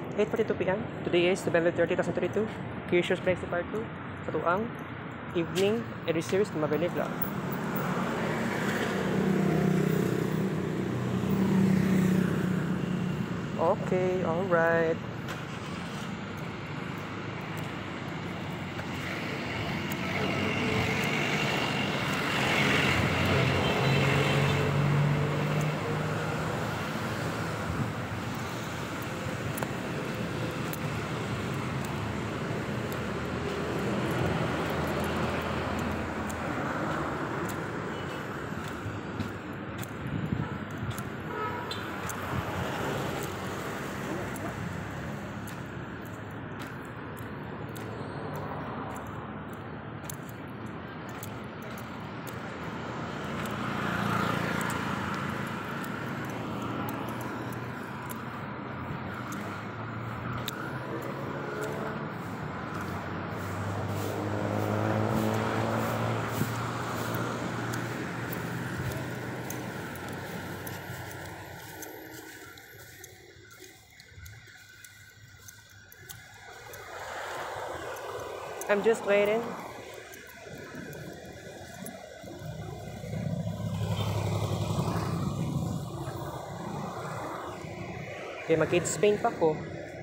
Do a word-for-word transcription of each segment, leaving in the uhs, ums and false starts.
eight forty-two p m Today is November thirtieth, twenty twenty-two. Curious Flexi Part two. Sa tuang evening edit series ng Mabene Vlog. Okay, alright. I'm just waiting. Okay, mag-kids paint pa ko.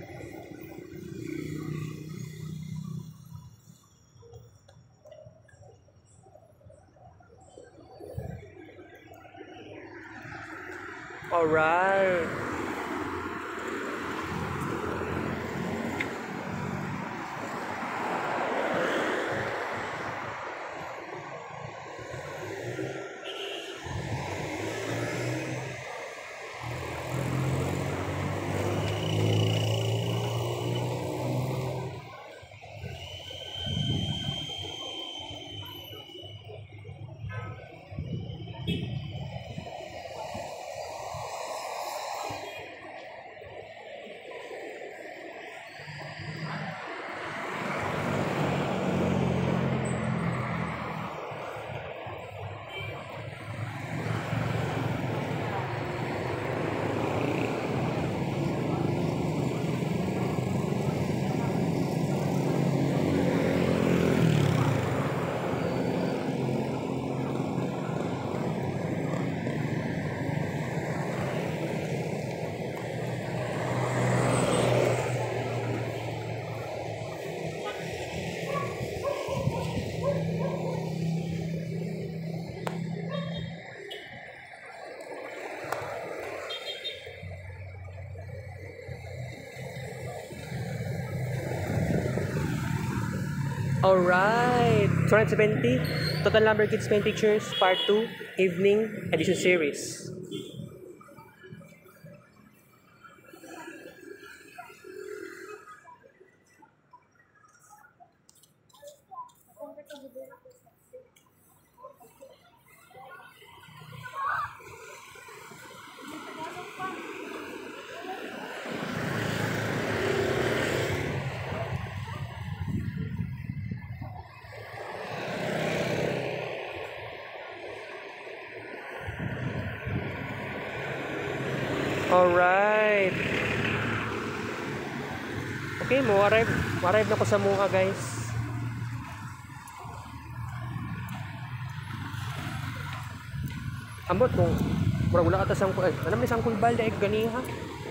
Alright. Alright, two hundred seventy Total Number Kids Paint Pictures Part two Evening Edition Series. Alright. Okay, mo arrive. Arrive na ko sa Muha, guys. Ambot mo. Mura wala ata sang eh, ano may sangkul balde eh gani ha.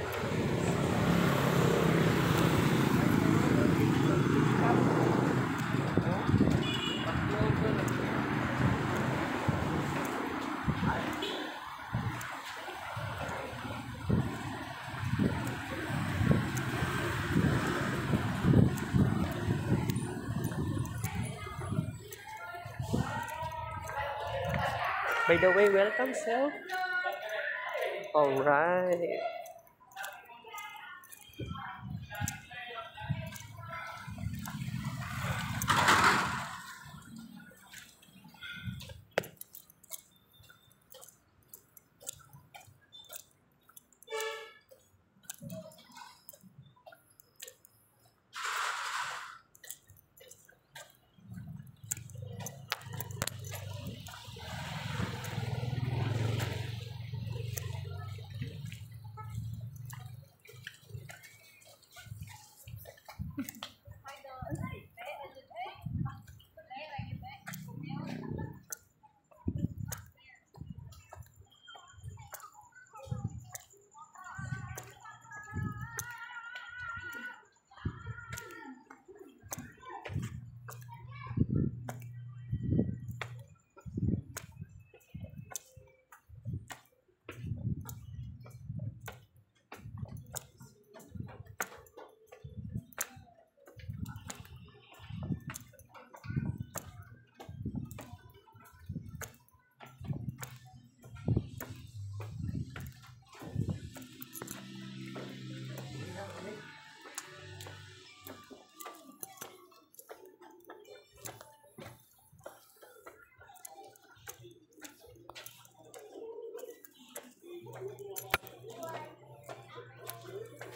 By the way, welcome, Sel. Alright.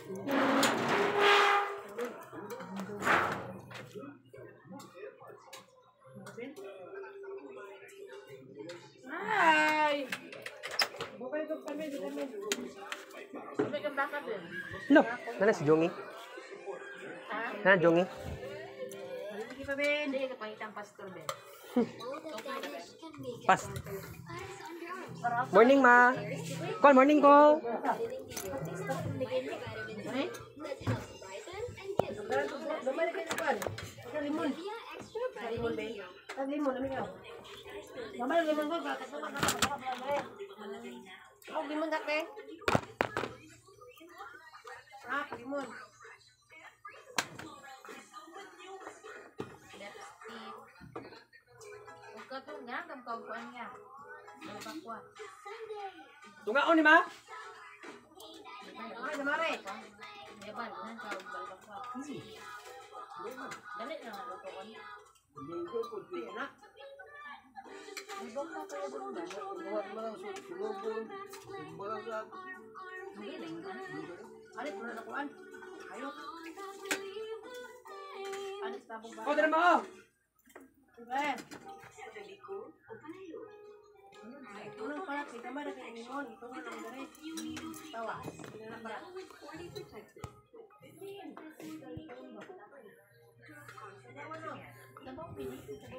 Ay! Bukay ko kami, kami. Kami kang bakit eh. No, nana si Jongi. Nana Jongi. Hindi pa Ben. Hindi ka pangitang pastor Ben. Pas. Morning, ma. Call, morning, call. Lumari ka naman. Limon. Limon Ben. Limon, limon ka. Lumari limon ko. Kasama ka na. Oh, limon na ka. Ah, limon. Katong nga, kam kaupuan nga. Malabakwa. Tungaon ni ma. Ay, namari. Yaban, nan ka balbakwa. Dali na nga lutuan. Hindi na. Ibang ka kaya bunda. Buhat mo lang sulubong. Buhat lang. Magiling ka. Alit mo na nakuan. Ayok. Alit tabong ba? Oh, dala mo. Ben. Ito lang pala, kita ba na kayo limon? Ito nga lang gari. Tawas. Ito na pala. Sabaw pili.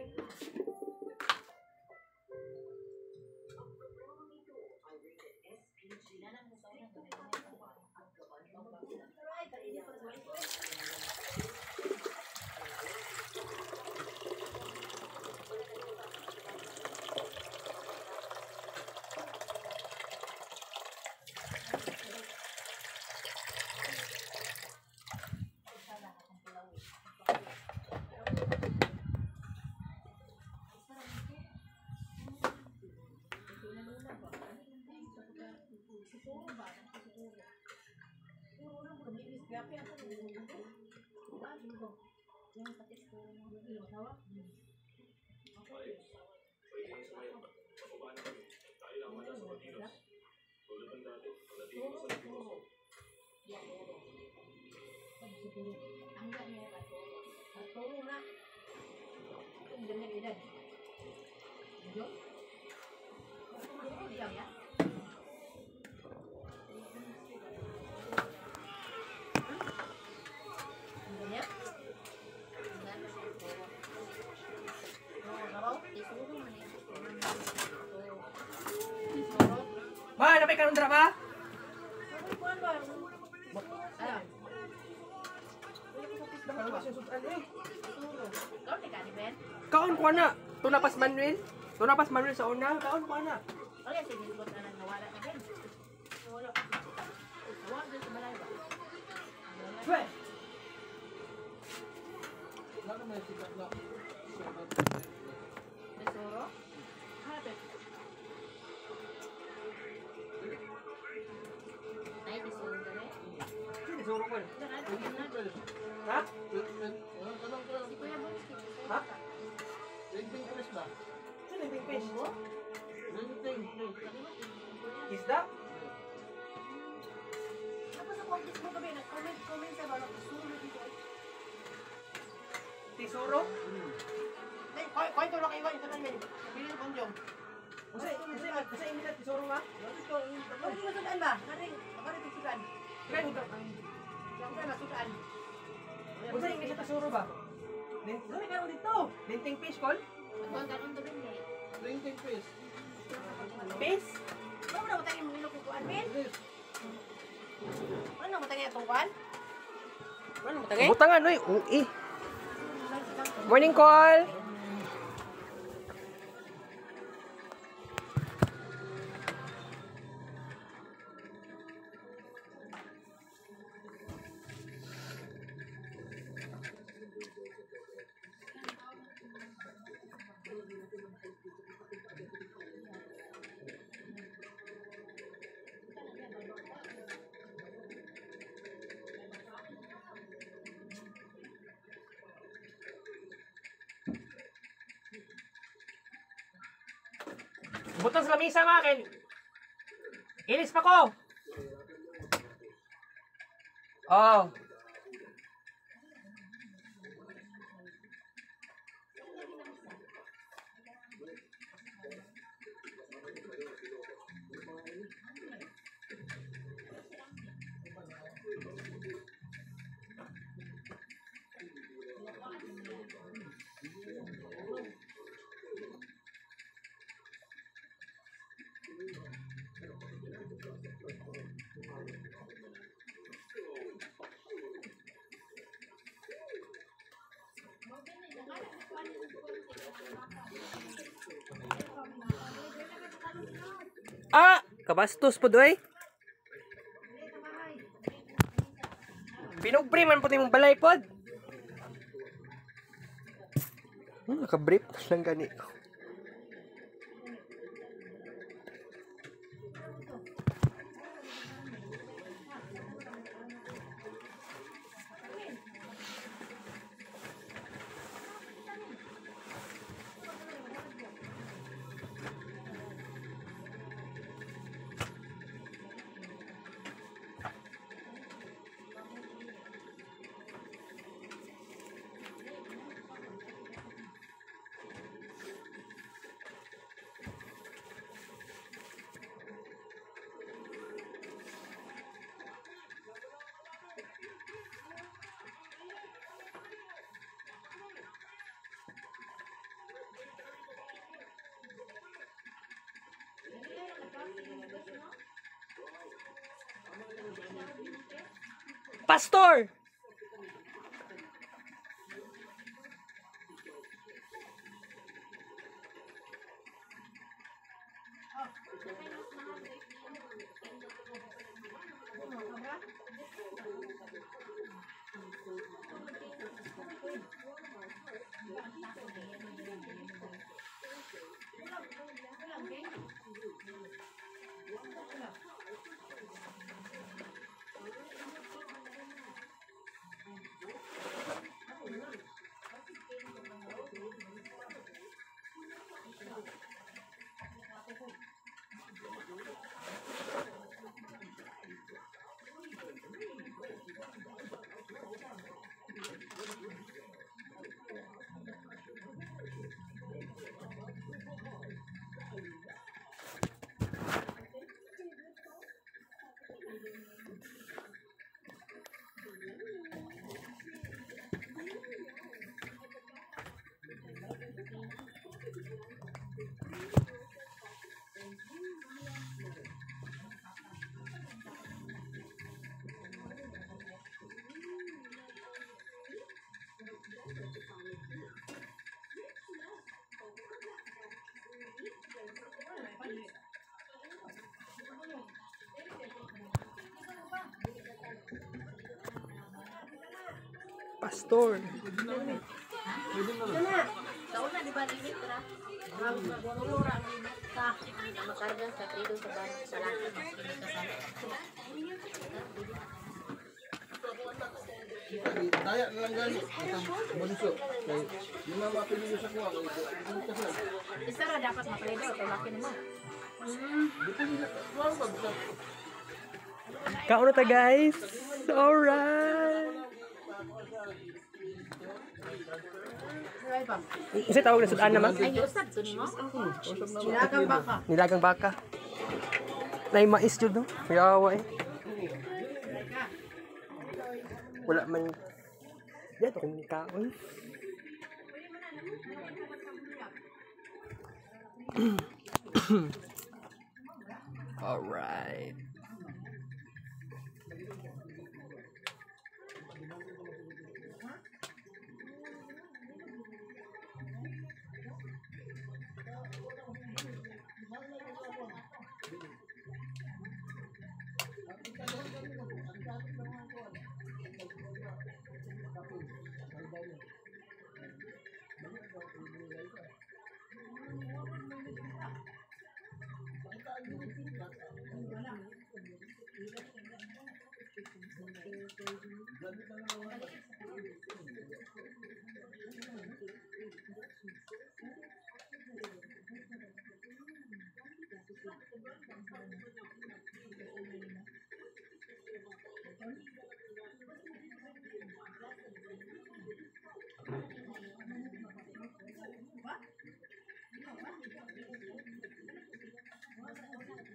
Angga niya ba? Tulong na. Ang ganyan edad. Diyo? Diyan ya? Ang ganyan? Ma, napay ka ng drama? Kaon ko na. Tunapas Manuel. Tunapas Manuel sa una. Kaon ko na. Oke, sige, ikot na lang nawala na din. Nawala. Nawala din sa balay ba? Pwe. Tesoro? Hanapin. Ay, disuro ka rin. Sino suro ko? Ha? Si Kuya Bones, si Ha? Sino yung fish? Isda? Tapos sa comment mo gabi, nag-comment, comment sa balong sulo dito. Tesoro? Ay, koy, koy, tulong kayo, ito lang yun. Bilin kong jong. Kasi, kasi, kasi hindi na tesoro ma? Ano yung masudan ba? Karing, karing tisudan. Kaya ito. Siyempre, masudan. Kasi hindi na tesoro ba? Lin- Ano meron dito? Linting fish call? Huwag ganun to rin eh. Fish? Ano na matangin mo ilok kukuan, Ben? Ano matangin itong kuan? Ano matangin? Butangan, oy. Ui. Morning call. Butang sa lamisa mga akin. Ilis pa ko. Oh. Ah! Kabastos po doy. Pinugbre man po mong balay pod. Hmm, naka-brief lang gani ko. Pastor! Pastor. Kauna di ba limit ra? Magmura ang limit ka. Makarga sa trido sa bahay sa laki mas kini ka sana. Daya na lang gani. Bunso. Kay di na mapili sa kuha. Isa ra dapat mapalido kay laki nimo. Kauna ta guys. Alright. Kasi tawag na sudan naman. Ay usab to nimo. Nilagang baka. Nilagang baka. Nay mais jud no. Yawa eh. Wala man. Dito kung kaon. Alright.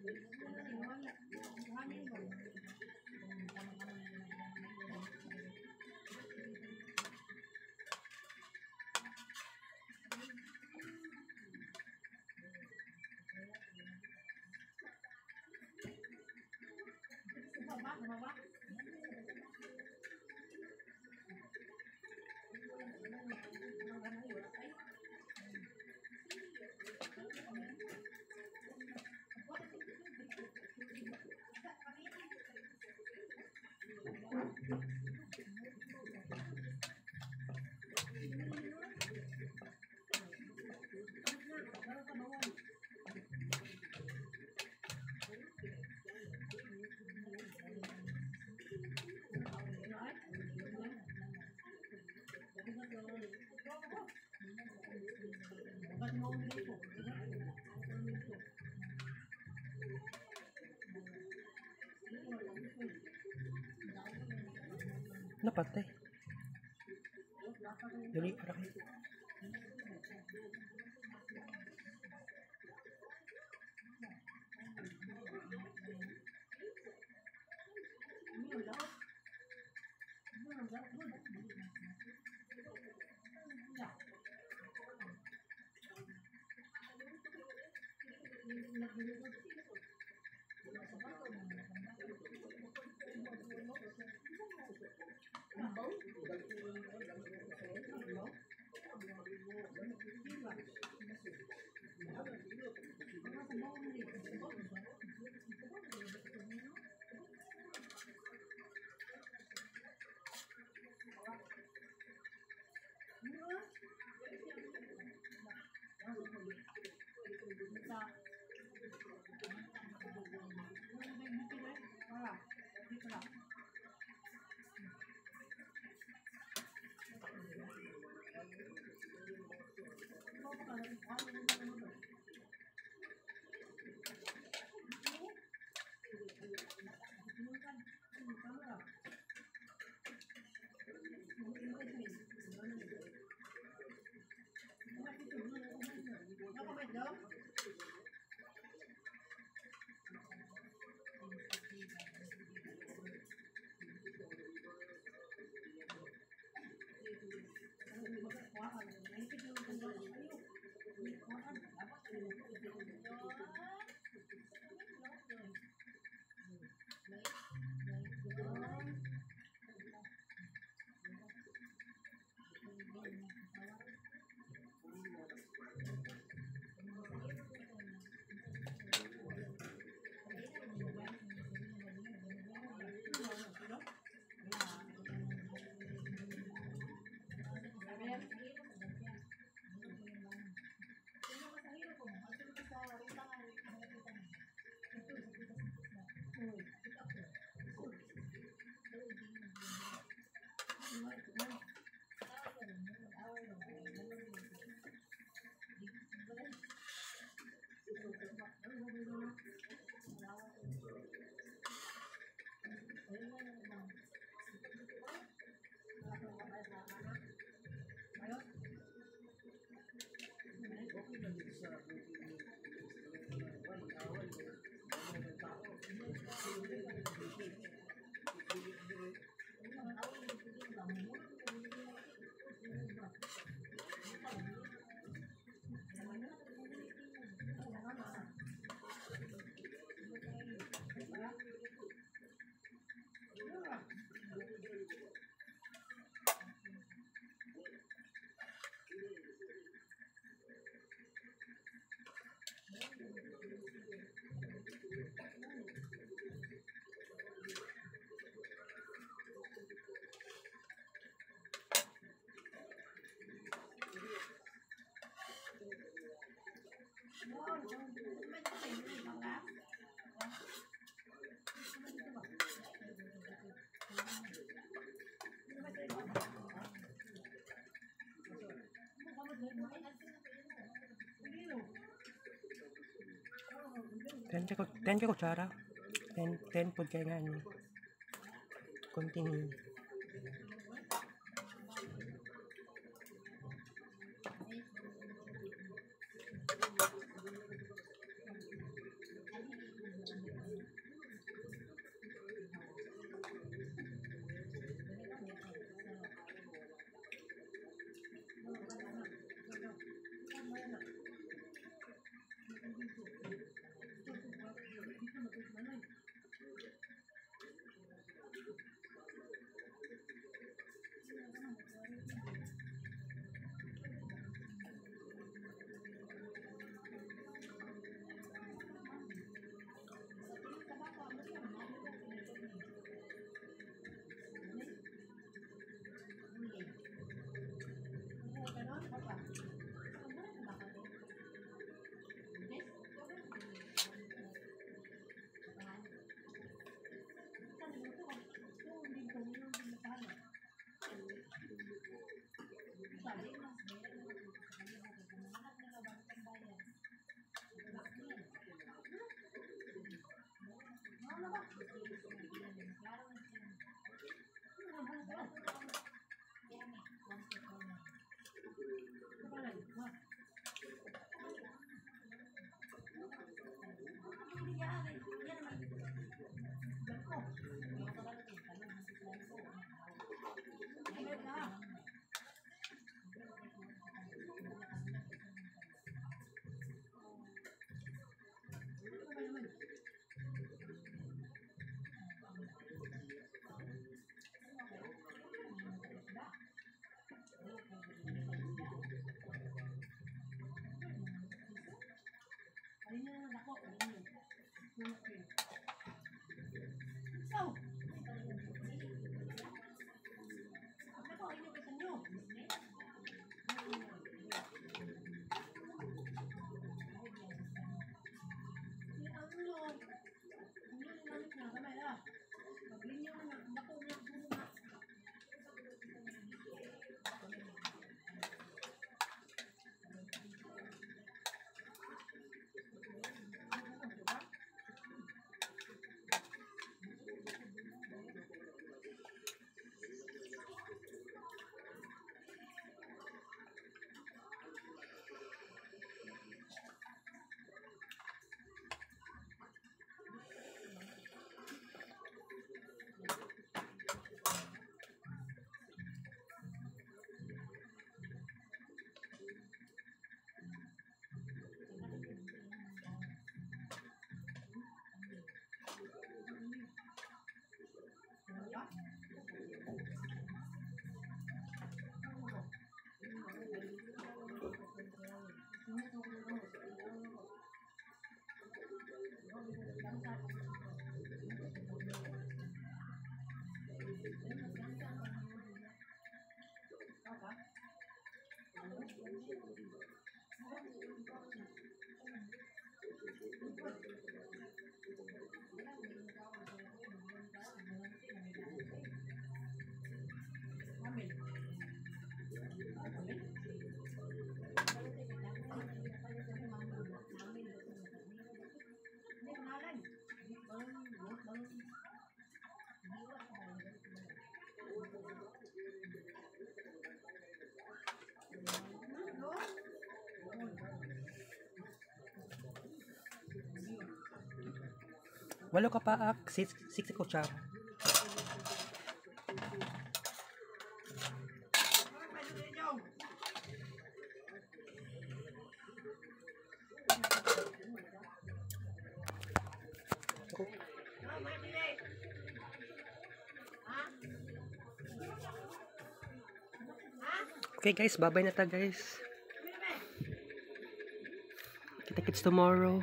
Napatay. Dali, para kayo. ten ka, ten ka kutsara. ten, ten po kaya nga ano. Continue. Walo ka paak, six, six kutsara. Okay guys, bye-bye na ta guys. Kita-kits tomorrow.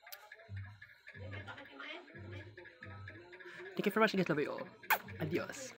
Thank you for watching guys, love you all. Adios.